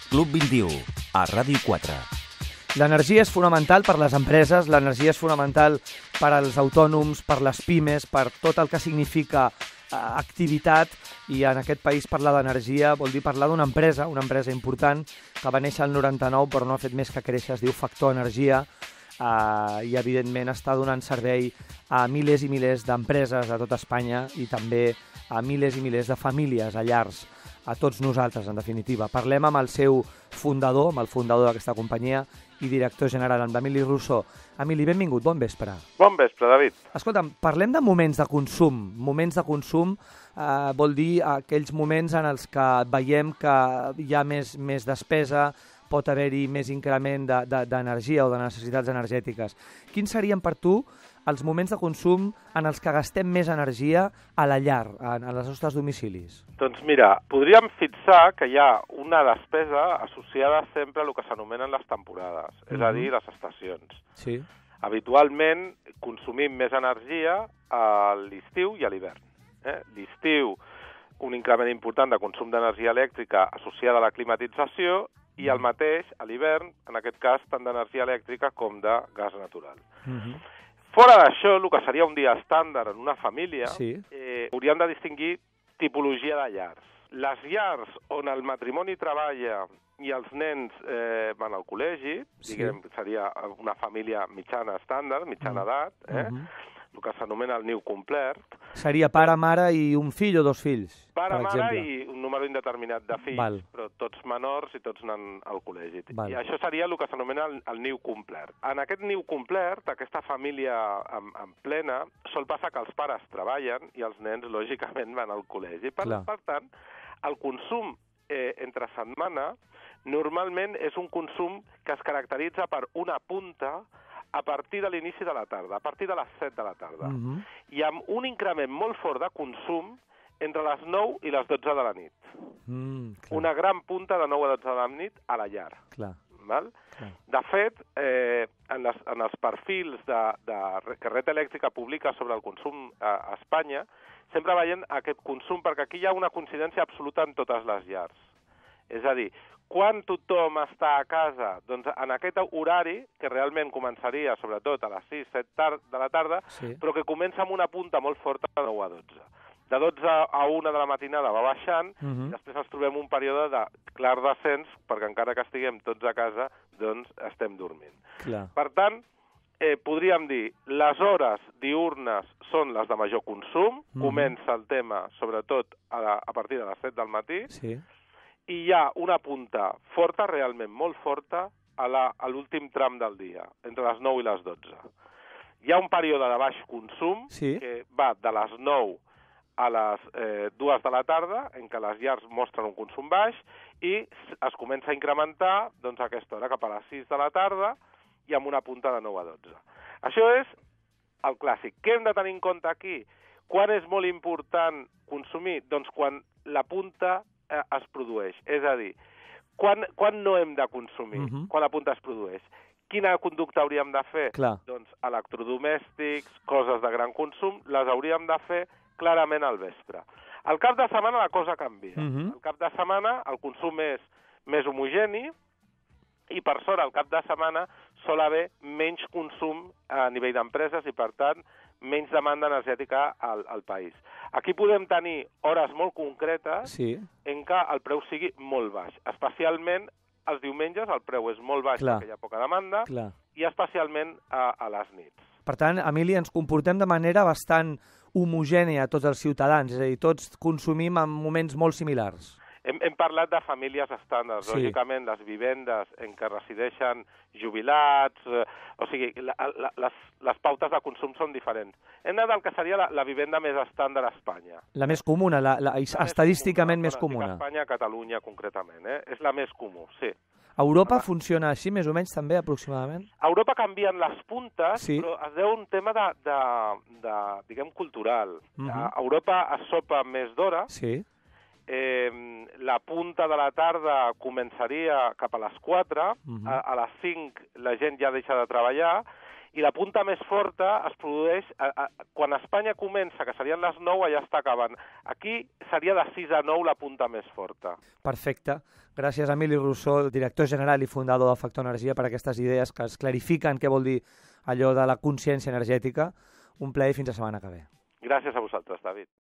Club 21, a Ràdio 4. L'energia és fonamental per les empreses, l'energia és fonamental per als autònoms, per les pimes, per tot el que significa activitat, i en aquest país parlar d'energia vol dir parlar d'una empresa important que va néixer al 99 però no ha fet més que créixer, es diu Factor Energia, i evidentment està donant servei a milers i milers d'empreses a tot Espanya i també a milers i milers de famílies, a llars, a tots nosaltres, en definitiva. Parlem amb el seu fundador, amb el fundador d'aquesta companyia i director general, amb Emili Rousseau. Emili, benvingut, bon vespre. Bon vespre, David. Escolta'm, parlem de moments de consum. Moments de consum vol dir aquells moments en els que veiem que hi ha més despesa, pot haver-hi més increment d'energia o de necessitats energètiques. Quins serien per tu els moments de consum en els que gastem més energia a la llar, a les nostres domicilis? Doncs mira, podríem fixar que hi ha una despesa associada sempre a el que s'anomenen les temporades, és a dir, les estacions. Sí. Habitualment consumim més energia a l'estiu i a l'hivern. L'estiu, un increment important de consum d'energia elèctrica associada a la climatització, i el mateix a l'hivern, en aquest cas, tant d'energia elèctrica com de gas natural. Fora d'això, el que seria un dia estàndard en una família, hauríem de distingir tipologia de llars. Les llars on el matrimoni treballa i els nens van al col·legi, diguem, seria una família mitjana estàndard, mitjana edat, el que s'anomena el niu complet. Seria pare, mare i un fill o dos fills, pare, per exemple. mare i un número indeterminat de fills, però tots menors i tots anant al col·legi. I això seria el que s'anomena el niu complet. En aquest niu complet, aquesta família en plena, sol passar que els pares treballen i els nens, lògicament, van al col·legi. Per tant, el consum entre setmana normalment és un consum que es caracteritza per una punta a partir de l'inici de la tarda, a partir de les 7 de la tarda, i amb un increment molt fort de consum entre les 9 i les 12 de la nit. Una gran punta de 9 a 12 de la nit a la llar. De fet, en els perfils que Red Eléctrica publica sobre el consum a Espanya, sempre veiem aquest consum, perquè aquí hi ha una coincidència absoluta en totes les llars. És a dir, quan tothom està a casa, doncs en aquest horari, que realment començaria sobretot a les 6-7 de la tarda, però que comença amb una punta molt forta de 9 a 12. De 12 a 1 de la matinada va baixant, i després ens trobem un període de clar descens, perquè encara que estiguem tots a casa, doncs estem dormint. Per tant, podríem dir, les hores diürnes són les de major consum, comença el tema sobretot a partir de les 7 del matí, i hi ha una punta forta, realment molt forta, a l'últim tram del dia, entre les 9 i les 12. Hi ha un període de baix consum que va de les 9 a les 2 de la tarda, en què les llars mostren un consum baix, i es comença a incrementar doncs, a aquesta hora cap a les 6 de la tarda i amb una punta de 9 a 12. Això és el clàssic. Què hem de tenir en compte aquí? Quan és molt important consumir? Doncs quan la punta es produeix. És a dir, quan no hem de consumir? Quan la punta es produeix. Quina conducta hauríem de fer? Doncs electrodomèstics, coses de gran consum, les hauríem de fer clarament al vespre. Al cap de setmana la cosa canvia. Al cap de setmana el consum és més homogeni i, per sort, al cap de setmana sol haver menys consum a nivell d'empreses i, per tant, menys demanda energètica al país. Aquí podem tenir hores molt concretes en què el preu sigui molt baix. Especialment els diumenges el preu és molt baix perquè hi ha poca demanda i especialment a les nits. Per tant, Emili, ens comportem de manera bastant homogènia a tots els ciutadans, és a dir, tots consumim en moments molt similars. Hem parlat de famílies estàndards. Lògicament, les vivendes en què resideixen jubilats, o sigui, les pautes de consum són diferents. Hem anat al que seria la vivenda més estàndard a Espanya. La més comuna, estadísticament més comuna. A Espanya, a Catalunya, concretament. És la més comú, sí. A Europa funciona així, més o menys, també, aproximadament? A Europa canvien les puntes, però es deu un tema diguem, cultural. A Europa es sopa més d'hora, la punta de la tarda començaria cap a les 4, a les 5 la gent ja deixa de treballar i la punta més forta es produeix quan Espanya comença, que serien les 9, allà està acabant. Aquí seria de 6 a 9 la punta més forta. Perfecte. Gràcies, Emili Rousseau, director general i fundador de Factor Energia, per aquestes idees que es clarifiquen què vol dir allò de la consciència energètica. Un plaer i fins la setmana que ve. Gràcies a vosaltres, David.